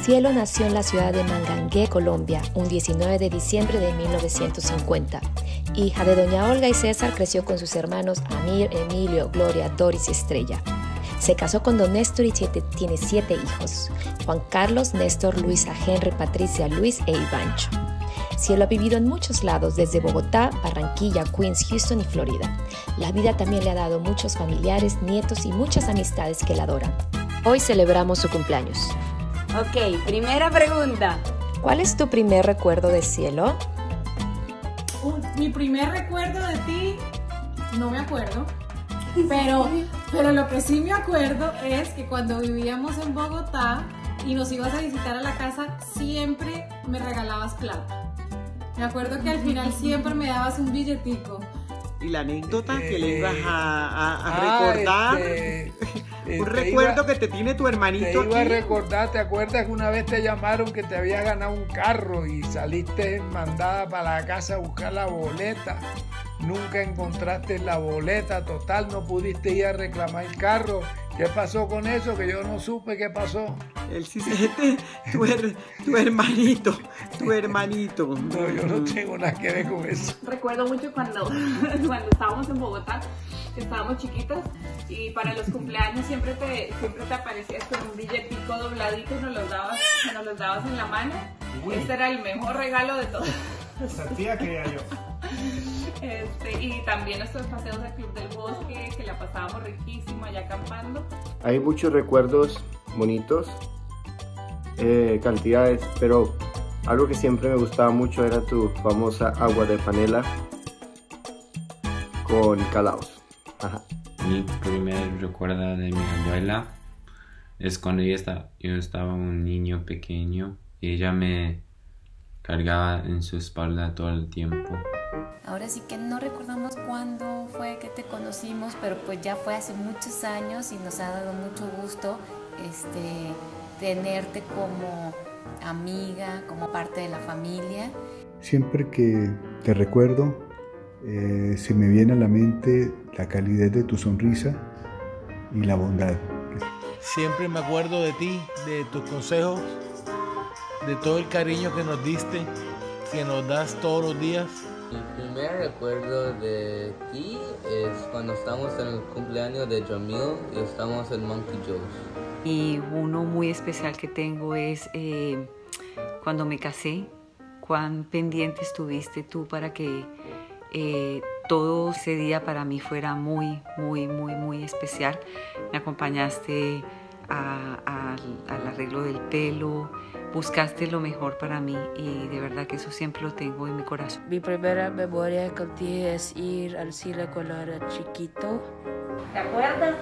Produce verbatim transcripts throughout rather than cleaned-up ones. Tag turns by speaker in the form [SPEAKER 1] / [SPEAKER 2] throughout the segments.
[SPEAKER 1] Cielo nació en la ciudad de Mangangué, Colombia, un diecinueve de diciembre de mil novecientos cincuenta. Hija de doña Olga y César, creció con sus hermanos Amir, Emilio, Gloria, Doris y Estrella. Se casó con don Néstor y siete, tiene siete hijos: Juan Carlos, Néstor, Luisa, Henry, Patricia, Luis e Ivancho. Cielo ha vivido en muchos lados, desde Bogotá, Barranquilla, Queens, Houston y Florida. La vida también le ha dado muchos familiares, nietos y muchas amistades que la adoran. Hoy celebramos su cumpleaños.
[SPEAKER 2] Ok, primera pregunta.
[SPEAKER 1] ¿Cuál es tu primer recuerdo de Cielo?
[SPEAKER 3] Uh, mi primer recuerdo de ti, no me acuerdo, pero, pero lo que sí me acuerdo es que cuando vivíamos en Bogotá y nos ibas a visitar a la casa, siempre me regalabas plata. Me acuerdo que al final siempre me dabas un billetico.
[SPEAKER 4] Y la anécdota
[SPEAKER 5] Este,
[SPEAKER 4] que le ibas a, a, a
[SPEAKER 5] ah,
[SPEAKER 4] recordar,
[SPEAKER 5] este,
[SPEAKER 4] un
[SPEAKER 5] te
[SPEAKER 4] recuerdo
[SPEAKER 5] iba-
[SPEAKER 4] que te tiene tu hermanito
[SPEAKER 5] Te iba a
[SPEAKER 4] aquí.
[SPEAKER 5] recordar, ¿te acuerdas que una vez te llamaron que te había ganado un carro y saliste mandada para la casa a buscar la boleta? Nunca encontraste la boleta, total, no pudiste ir a reclamar el carro. ¿Qué pasó con eso? Que yo no supe qué pasó.
[SPEAKER 4] Él sí se tu, her- tu hermanito, tu hermanito.
[SPEAKER 5] No, yo no tengo nada que ver con eso.
[SPEAKER 6] Recuerdo mucho cuando, cuando estábamos en Bogotá, que estábamos chiquitos, y para los cumpleaños siempre te, siempre te aparecías con un billetico dobladito y nos los dabas, nos los dabas en la mano.
[SPEAKER 7] Uy.
[SPEAKER 6] Este era el mejor regalo de todos.
[SPEAKER 7] Esa tía creía yo.
[SPEAKER 6] Este, y también nuestros paseos al Club del Bosque, que la pasábamos riquísimo allá acampando.
[SPEAKER 8] Hay muchos recuerdos bonitos, eh, cantidades, pero algo que siempre me gustaba mucho era tu famosa agua de panela con calaos. Ajá.
[SPEAKER 9] Mi primer recuerdo de mi abuela es cuando ella estaba, yo estaba un niño pequeño y ella me cargaba en su espalda todo el tiempo.
[SPEAKER 10] Ahora sí que no recordamos cuándo fue que te conocimos, pero pues ya fue hace muchos años y nos ha dado mucho gusto este, tenerte como amiga, como parte de la familia.
[SPEAKER 11] Siempre que te recuerdo, eh, se me viene a la mente la calidez de tu sonrisa y la bondad.
[SPEAKER 12] Siempre me acuerdo de ti, de tus consejos, de todo el cariño que nos diste, que nos das todos los días.
[SPEAKER 13] Mi primer recuerdo de ti es cuando estamos en el cumpleaños de Jamil y estamos en Monkey Joe's.
[SPEAKER 14] Y uno muy especial que tengo es eh, cuando me casé, cuán pendiente estuviste tú para que eh, todo ese día para mí fuera muy, muy, muy, muy especial. Me acompañaste a, a, al arreglo del pelo, buscaste lo mejor para mí y de verdad que eso siempre lo tengo en mi corazón.
[SPEAKER 15] Mi primera memoria contigo es ir al cine cuando era chiquito.
[SPEAKER 6] ¿Te acuerdas?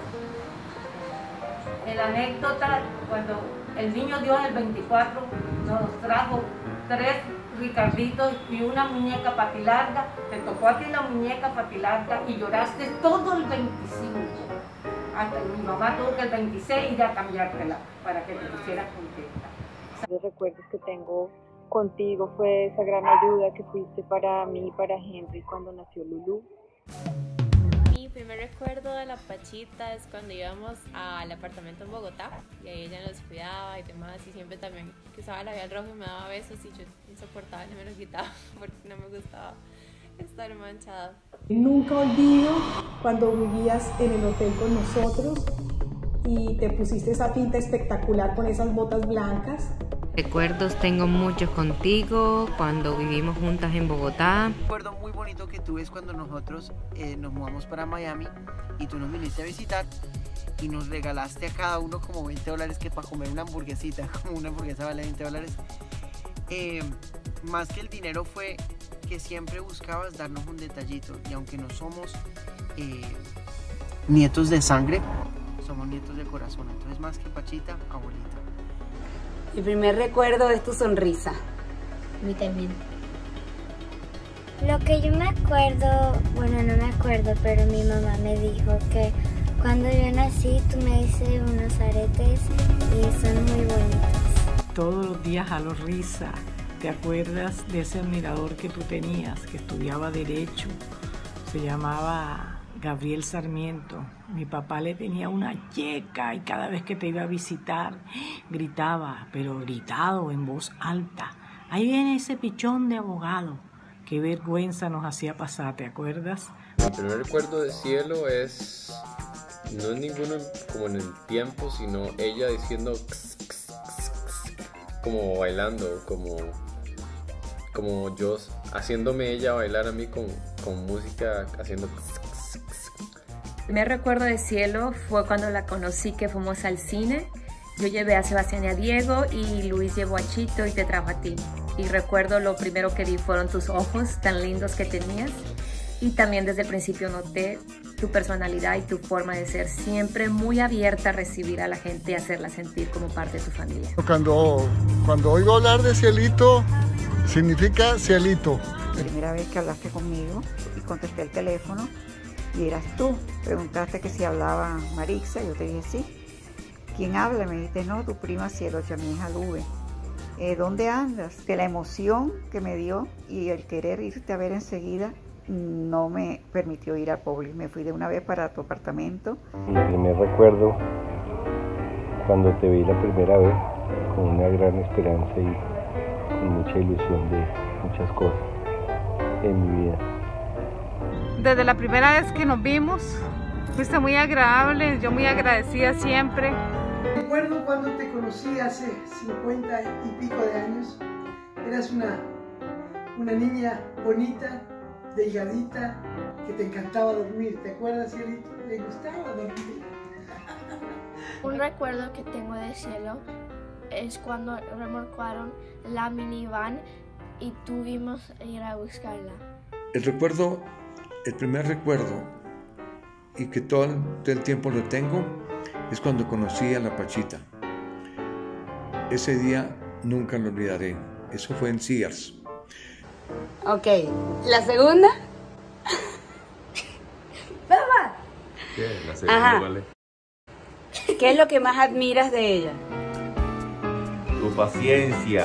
[SPEAKER 6] La anécdota cuando el niño Dios el veinticuatro nos trajo tres Ricarditos y una muñeca patilarga, te tocó a ti la muñeca patilarga y lloraste todo el veinticinco. Hasta mi mamá tuvo que el veintiséis ir a cambiártela para que te pusieras contenta.
[SPEAKER 16] Los recuerdos que tengo contigo fue esa gran ayuda que fuiste para mí y para Henry cuando nació Lulu.
[SPEAKER 17] Mi primer recuerdo de la Pachita es cuando íbamos al apartamento en Bogotá y ahí ella nos cuidaba y demás, y siempre también que usaba labial rojo y me daba besos y yo insoportable me lo quitaba porque no me gustaba estar manchada.
[SPEAKER 18] Nunca olvido cuando vivías en el hotel con nosotros y te pusiste esa pinta espectacular con esas botas blancas.
[SPEAKER 19] Recuerdos tengo muchos contigo, cuando vivimos juntas en Bogotá.
[SPEAKER 4] Un recuerdo muy bonito que tuve es cuando nosotros eh, nos mudamos para Miami y tú nos viniste a visitar y nos regalaste a cada uno como veinte dólares que para comer una hamburguesita, como una hamburguesa vale veinte dólares. Eh, más que el dinero fue que siempre buscabas darnos un detallito y aunque no somos eh, nietos de sangre, somos nietos de corazón, entonces más que Pachita, abuelita.
[SPEAKER 2] Mi primer recuerdo es tu sonrisa.
[SPEAKER 20] A mí también. Lo que yo me acuerdo, bueno, no me acuerdo, pero mi mamá me dijo que cuando yo nací tú me hice unos aretes y son muy bonitos.
[SPEAKER 21] Todos los días jalo risa. ¿Te acuerdas de ese admirador que tú tenías, que estudiaba Derecho? Se llamaba Gabriel Sarmiento. Mi papá le tenía una checa y cada vez que te iba a visitar gritaba, pero gritado en voz alta. Ahí viene ese pichón de abogado. Qué vergüenza nos hacía pasar, ¿te acuerdas?
[SPEAKER 1] Mi primer recuerdo de Cielo es, no es ninguno como en el tiempo, sino ella diciendo kss, kss, kss, kss, como bailando, como, como yo, haciéndome ella bailar a mí con, con música, haciendo kss, kss, kss.
[SPEAKER 22] El primer recuerdo de Cielo fue cuando la conocí, que fuimos al cine. Yo llevé a Sebastián y a Diego y Luis llevó a Chito y te trajo a ti. Y recuerdo lo primero que vi fueron tus ojos tan lindos que tenías. Y también desde el principio noté tu personalidad y tu forma de ser, siempre muy abierta a recibir a la gente y hacerla sentir como parte de tu familia.
[SPEAKER 23] Cuando, cuando oigo hablar de Cielito, significa cielito.
[SPEAKER 24] La primera vez que hablaste conmigo y contesté el teléfono y eras tú. Preguntaste que si hablaba Marixa, yo te dije sí. ¿Quién habla? Me dijiste, no, tu prima Cielo, ya mi hija Lube. Eh, ¿Dónde andas? De la emoción que me dio y el querer irte a ver enseguida no me permitió ir al Publix. Me fui de una vez para tu apartamento.
[SPEAKER 8] Mi primer recuerdo, cuando te vi la primera vez, con una gran esperanza y con mucha ilusión de muchas cosas en mi vida.
[SPEAKER 25] Desde la primera vez que nos vimos, fuiste muy agradable, yo muy agradecida siempre.
[SPEAKER 26] Recuerdo cuando te conocí hace cincuenta y pico de años. Eras una, una niña bonita, delgadita, que te encantaba dormir. ¿Te acuerdas, Cielito? ¿Te gustaba dormir?
[SPEAKER 27] Un recuerdo que tengo de Cielo es cuando remolcaron la minivan y tuvimos que ir a buscarla.
[SPEAKER 5] El recuerdo, el primer recuerdo, y que todo el, todo el tiempo lo tengo, es cuando conocí a la Pachita. Ese día nunca lo olvidaré. Eso fue en Sears.
[SPEAKER 2] Ok, ¿la segunda? ¡Papá!
[SPEAKER 9] ¿Qué? La segunda,
[SPEAKER 2] Ajá.
[SPEAKER 9] vale.
[SPEAKER 2] ¿Qué es lo que más admiras de ella?
[SPEAKER 9] Tu paciencia.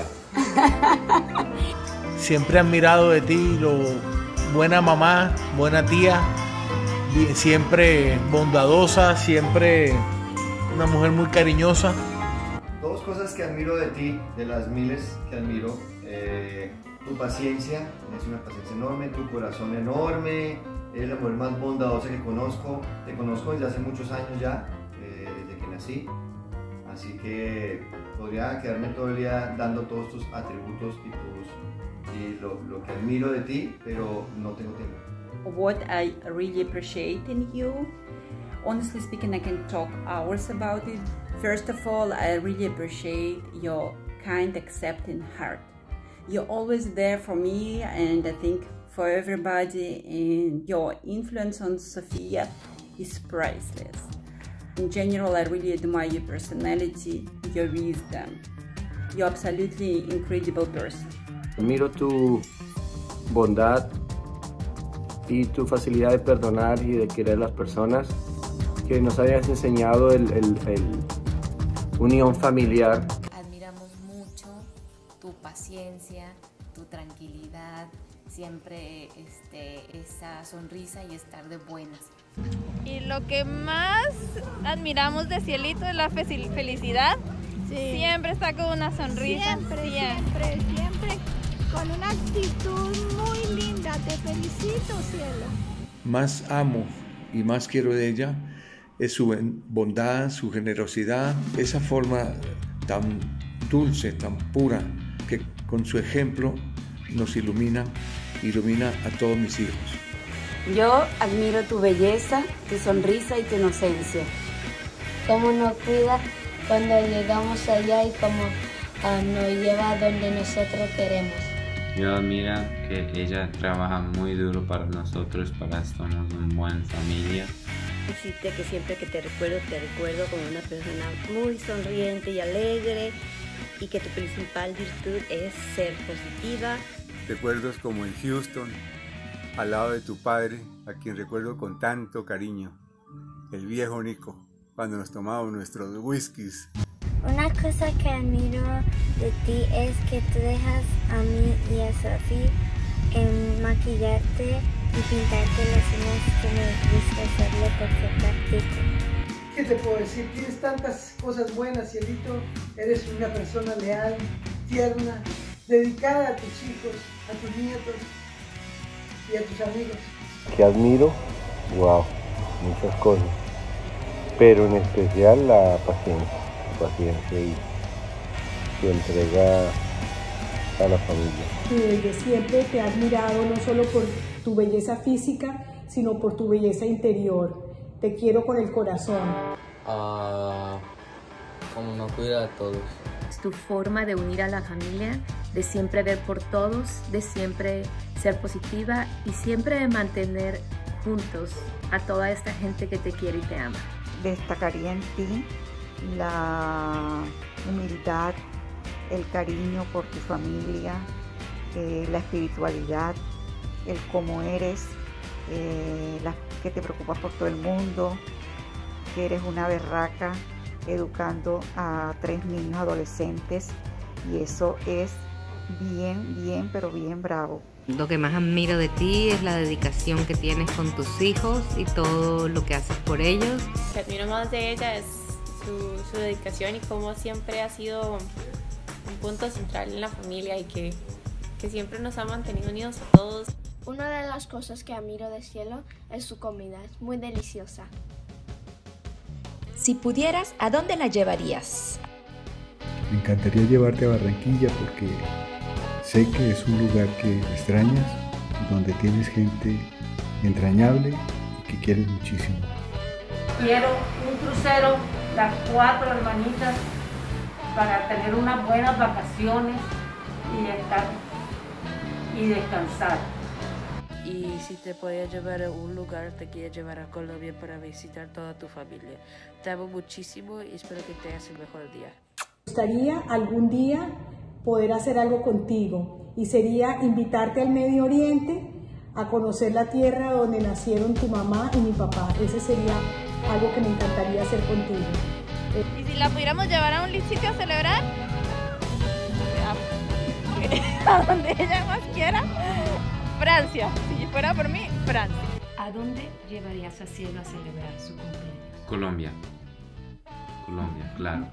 [SPEAKER 12] Siempre he admirado de ti lo buena mamá, buena tía, siempre bondadosa, siempre una mujer muy cariñosa.
[SPEAKER 8] Dos cosas que admiro de ti, de las miles que admiro. Eh, tu paciencia, tienes una paciencia enorme, tu corazón enorme, eres la mujer más bondadosa que conozco. Te conozco desde hace muchos años ya, eh, desde que nací. Así que podría quedarme todo el día dando todos tus atributos y, tus, y lo, lo que admiro de ti, pero no tengo tiempo.
[SPEAKER 28] What I really appreciate in you, honestly speaking, I can talk hours about it. First of all, I really appreciate your kind, accepting heart. You're always there for me, and I think for everybody, and your influence on Sofia is priceless. In general, I really admire your personality, your wisdom. You're absolutely incredible person.
[SPEAKER 8] Admiro tu bondad y tu facilidad de perdonar y de querer a las personas, que nos hayas enseñado el, el, el unión familiar.
[SPEAKER 10] Admiramos mucho tu paciencia, tu tranquilidad, siempre este, esa sonrisa y estar de buenas.
[SPEAKER 29] Y lo que más admiramos de Cielito es la felicidad. Sí. Siempre está con una sonrisa.
[SPEAKER 30] Siempre, siempre, siempre, siempre con una actitud muy linda. Te felicito, Cielo.
[SPEAKER 5] Más amo y más quiero de ella es su bondad, su generosidad, esa forma tan dulce, tan pura, que con su ejemplo nos ilumina, ilumina a todos mis hijos.
[SPEAKER 2] Yo admiro tu belleza, tu sonrisa y tu inocencia.
[SPEAKER 20] Cómo nos cuida cuando llegamos allá y cómo uh, nos lleva a donde nosotros queremos.
[SPEAKER 9] Yo admiro que ella trabaja muy duro para nosotros, para que somos una buena familia.
[SPEAKER 31] Decirte que siempre que te recuerdo, te recuerdo como una persona muy sonriente y alegre, y que tu principal virtud es ser positiva.
[SPEAKER 32] Recuerdos como en Houston, al lado de tu padre, a quien recuerdo con tanto cariño, el viejo Nico, cuando nos tomábamos nuestros whiskies.
[SPEAKER 20] Una cosa que admiro de ti es que tú dejas a mí y a Sophie en maquillarte y pintarte las uñas que me gusta hacerlo porque practico.
[SPEAKER 26] ¿Qué te puedo decir? Tienes tantas cosas buenas, Cielito. Eres una persona leal, tierna, dedicada a tus hijos, a tus nietos y a tus amigos.
[SPEAKER 3] Que admiro, wow, muchas cosas, pero en especial la paciencia, la paciencia y su entrega a la familia.
[SPEAKER 4] Desde siempre te he admirado no solo por tu belleza física, sino por tu belleza interior. Te quiero con el corazón.
[SPEAKER 6] Uh, como nos cuida a todos.
[SPEAKER 22] Es tu forma de unir a la familia, de siempre ver por todos, de siempre ser positiva y siempre de mantener juntos a toda esta gente que te quiere y te ama.
[SPEAKER 24] Destacaría en ti la humildad, el cariño por tu familia, eh, la espiritualidad, el cómo eres, eh, la, que te preocupas por todo el mundo, que eres una berraca educando a tres niños adolescentes y eso es bien, bien, pero bien bravo.
[SPEAKER 7] Lo que más admiro de ti es la dedicación que tienes con tus hijos y todo lo que haces por ellos.
[SPEAKER 11] Lo que admiro más de ella es su, su dedicación y cómo siempre ha sido un punto central en la familia y que, que siempre nos ha mantenido unidos a todos.
[SPEAKER 27] Una de las cosas que admiro de Cielo es su comida, es muy deliciosa.
[SPEAKER 13] Si pudieras, ¿a dónde la llevarías?
[SPEAKER 14] Me encantaría llevarte a Barranquilla porque sé que es un lugar que extrañas, donde tienes gente entrañable y que quieres muchísimo.
[SPEAKER 21] Quiero un crucero, las cuatro hermanitas, para tener unas buenas vacaciones y estar y descansar.
[SPEAKER 15] Y si te podía llevar a un lugar, te quiero llevar a Colombia para visitar toda tu familia. Te amo muchísimo y espero que tengas el mejor día.
[SPEAKER 4] Me gustaría algún día poder hacer algo contigo y sería invitarte al Medio Oriente a conocer la tierra donde nacieron tu mamá y mi papá. Ese sería algo que me encantaría hacer contigo.
[SPEAKER 29] ¿Y si la pudiéramos llevar a un sitio a celebrar? A donde ella más quiera. Francia, si fuera por mí, Francia.
[SPEAKER 13] ¿A dónde llevarías a Cielo a celebrar su cumpleaños?
[SPEAKER 9] Colombia. Colombia, claro.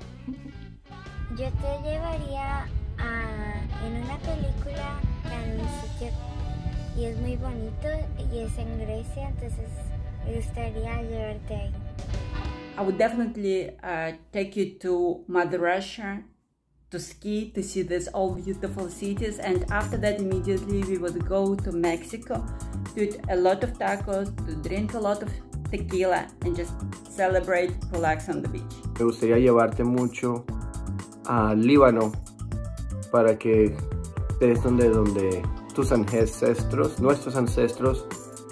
[SPEAKER 20] Yo te llevaría a, en una película en un sitio y es muy bonito y es en Grecia, entonces me gustaría llevarte ahí.
[SPEAKER 28] I would definitely uh, take you to Mother Russia to ski, to see these all beautiful cities, and after that immediately we would go to Mexico to eat a lot of tacos, to drink a lot of tequila and just celebrate, relax on the beach.
[SPEAKER 3] Me gustaría llevarte mucho a Líbano para que estés donde, donde tus ancestros, nuestros ancestros,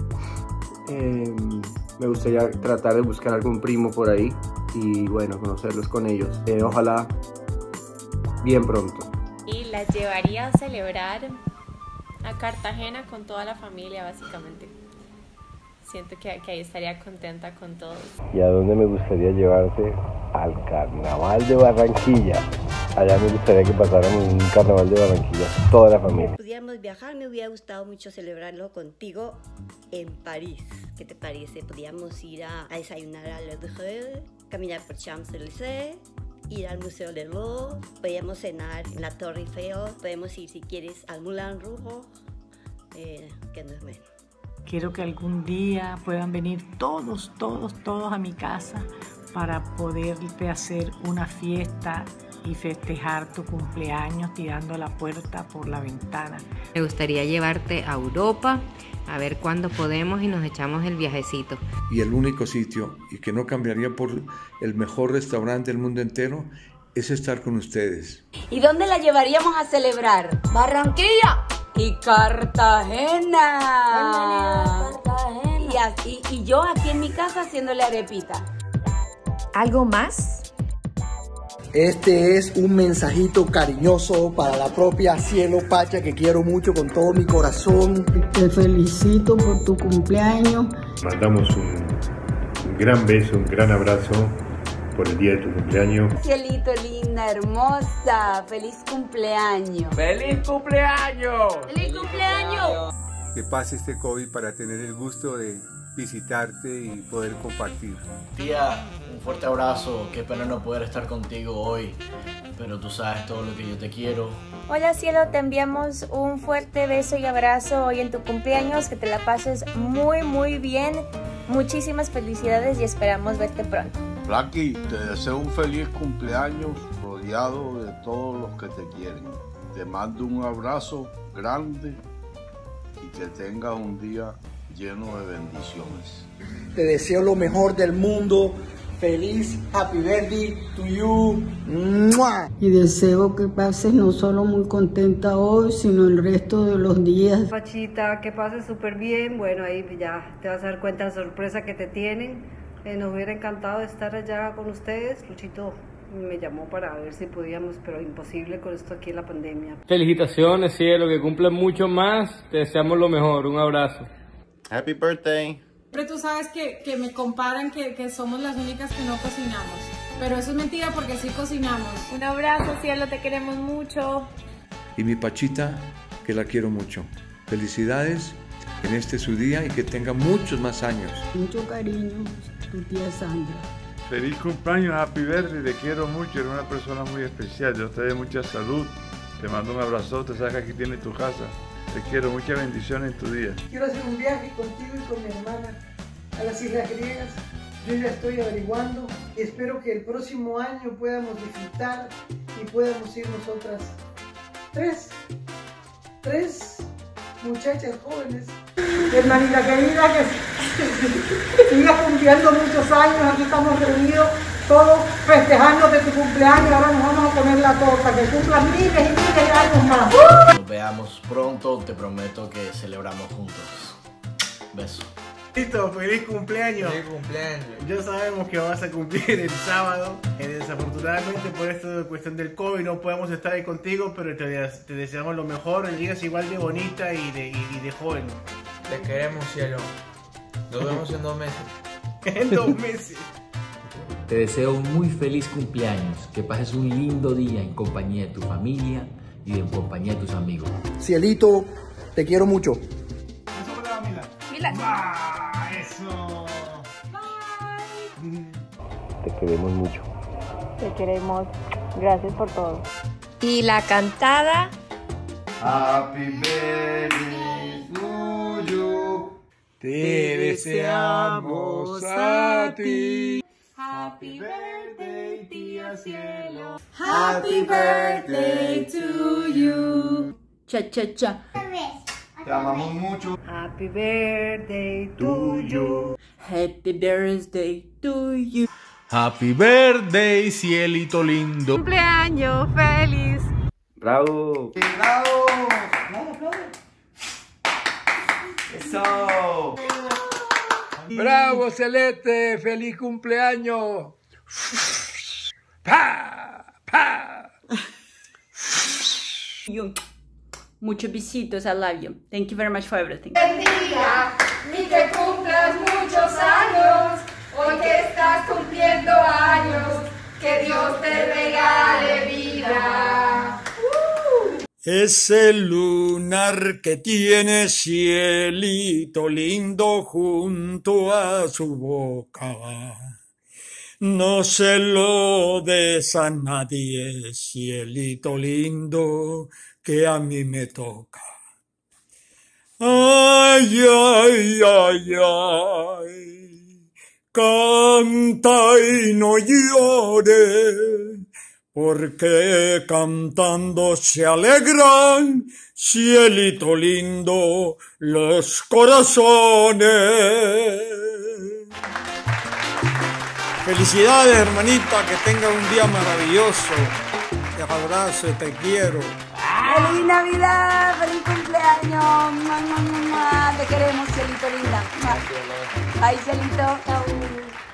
[SPEAKER 3] eh, me gustaría tratar de buscar algún primo por ahí y bueno, conocerlos con ellos. Eh, ojalá bien pronto.
[SPEAKER 11] Y la llevaría a celebrar a Cartagena con toda la familia, básicamente. Siento que, que ahí estaría contenta con todos.
[SPEAKER 3] ¿Y a dónde me gustaría llevarte? Al Carnaval de Barranquilla. Allá me gustaría que pasáramos un Carnaval de Barranquilla toda la familia.
[SPEAKER 31] Si pudiéramos viajar, me hubiera gustado mucho celebrarlo contigo en París. ¿Qué te parece? Podíamos ir a, a desayunar a Le Louvre, caminar por Champs-Élysées, ir al Museo del Louvre, podemos cenar en la Torre Eiffel, podemos ir si quieres al Moulin Rouge, eh, que no es menos.
[SPEAKER 21] Quiero que algún día puedan venir todos, todos, todos a mi casa para poderte hacer una fiesta y festejar tu cumpleaños tirando la puerta por la ventana.
[SPEAKER 7] Me gustaría llevarte a Europa, a ver cuándo podemos y nos echamos el viajecito.
[SPEAKER 12] Y el único sitio, y que no cambiaría por el mejor restaurante del mundo entero, es estar con ustedes.
[SPEAKER 2] ¿Y dónde la llevaríamos a celebrar? Barranquilla y Cartagena. Cartagena. Y, así, y yo aquí en mi casa haciéndole arepita.
[SPEAKER 13] ¿Algo más?
[SPEAKER 16] Este es un mensajito cariñoso para la propia Cielo Pacha, que quiero mucho con todo mi corazón.
[SPEAKER 24] Te felicito por tu cumpleaños.
[SPEAKER 32] Mandamos un, un gran beso, un gran abrazo por el día de tu cumpleaños.
[SPEAKER 2] Cielito linda, hermosa, feliz cumpleaños.
[SPEAKER 1] ¡Feliz cumpleaños!
[SPEAKER 2] ¡Feliz cumpleaños!
[SPEAKER 32] que pase este COVID para tener el gusto de visitarte y poder compartir.
[SPEAKER 5] Tía, un fuerte abrazo, qué pena no poder estar contigo hoy, pero tú sabes todo lo que yo te quiero.
[SPEAKER 6] Hola cielo, te enviamos un fuerte beso y abrazo hoy en tu cumpleaños, que te la pases muy muy bien, muchísimas felicidades y esperamos verte pronto.
[SPEAKER 8] Blackie, te deseo un feliz cumpleaños rodeado de todos los que te quieren. Te mando un abrazo grande y que tengas un día lleno de bendiciones.
[SPEAKER 16] Te deseo lo mejor del mundo. Feliz Happy Birthday to you. ¡Mua!
[SPEAKER 10] Y deseo que pases no solo muy contenta hoy, sino el resto de los días.
[SPEAKER 17] Pachita, que pases súper bien. Bueno, ahí ya te vas a dar cuenta de la sorpresa que te tienen. Eh, nos hubiera encantado estar allá con ustedes. Luchito me llamó para ver si podíamos, pero imposible con esto aquí en la pandemia.
[SPEAKER 18] Felicitaciones, cielo, que cumplen mucho más. Te deseamos lo mejor. Un abrazo.
[SPEAKER 8] Happy birthday.
[SPEAKER 19] Siempre tú sabes que, que me comparan que, que somos las únicas que no cocinamos. Pero eso es mentira porque sí cocinamos.
[SPEAKER 6] Un abrazo, cielo, te queremos mucho.
[SPEAKER 14] Y mi Pachita, que la quiero mucho. Felicidades en este su día y que tenga muchos más años.
[SPEAKER 10] Mucho cariño, tu tía Sandra.
[SPEAKER 22] Feliz cumpleaños, Happy Birthday, te quiero mucho, eres una persona muy especial. Dios te dé mucha salud. Te mando un abrazote, sabes que aquí tienes tu casa. Te quiero, muchas bendiciones en tu día.
[SPEAKER 23] Quiero hacer un viaje contigo y con mi hermana a las Islas Griegas. Yo ya estoy averiguando y espero que el próximo año podamos disfrutar y podamos ir nosotras tres, tres muchachas jóvenes.
[SPEAKER 4] Hermanita querida, que sigas cumpliendo muchos años. Aquí estamos reunidos todos festejando de tu cumpleaños. Ahora nos vamos a comer la torta, que cumplas miles y miles de años más.
[SPEAKER 5] Nos veamos pronto, te prometo que celebramos juntos. Beso.
[SPEAKER 12] Listo, feliz cumpleaños.
[SPEAKER 25] Feliz cumpleaños.
[SPEAKER 12] Ya sabemos que vas a cumplir el sábado. Eh, desafortunadamente por esto de cuestión del COVID no podemos estar ahí contigo, pero te, te deseamos lo mejor. Llegas igual de bonita y de, y, y de joven.
[SPEAKER 25] Te queremos, cielo. Nos vemos en dos meses.
[SPEAKER 12] En dos meses.
[SPEAKER 25] Te deseo un muy feliz cumpleaños, que pases un lindo día en compañía de tu familia y en compañía de tus amigos.
[SPEAKER 16] Cielito, te quiero mucho.
[SPEAKER 12] Eso para Mila.
[SPEAKER 19] Mila.
[SPEAKER 12] ¡Ah, eso!
[SPEAKER 19] Bye.
[SPEAKER 3] Te queremos mucho.
[SPEAKER 6] Te queremos. Gracias por todo. Y la cantada.
[SPEAKER 8] Happy birthday to you.
[SPEAKER 12] Te deseamos a ti.
[SPEAKER 19] Happy birthday, tía cielo.
[SPEAKER 2] Happy birthday to you. Cha, cha, cha.
[SPEAKER 8] Te amamos mucho.
[SPEAKER 17] Happy birthday to you.
[SPEAKER 2] Happy birthday to you.
[SPEAKER 12] Happy birthday, cielito lindo.
[SPEAKER 29] Cumpleaños feliz.
[SPEAKER 3] Bravo.
[SPEAKER 8] Bravo. Bravo, bravo. Eso.
[SPEAKER 25] Bravo, Celeste, feliz cumpleaños. Pa, pa.
[SPEAKER 2] You. Muchos besitos, I love you. Thank you very much for everything.
[SPEAKER 29] Bendiga y que cumplas muchos años. Hoy que estás cumpliendo años, que Dios te regale vida. Uh.
[SPEAKER 26] Ese lunar que tiene cielito lindo junto a su boca, no se lo des a nadie, cielito lindo, que a mí me toca. Ay, ay, ay, ay, canta y no llores, porque cantando se alegran, cielito lindo, los corazones. Felicidades, hermanita, que tenga un día maravilloso. Te abrazo y te quiero.
[SPEAKER 2] ¡Feliz Navidad! ¡Feliz cumpleaños! ¡Mua, mua, mua, mua! Te queremos, cielito linda. Ay, cielito. Chau.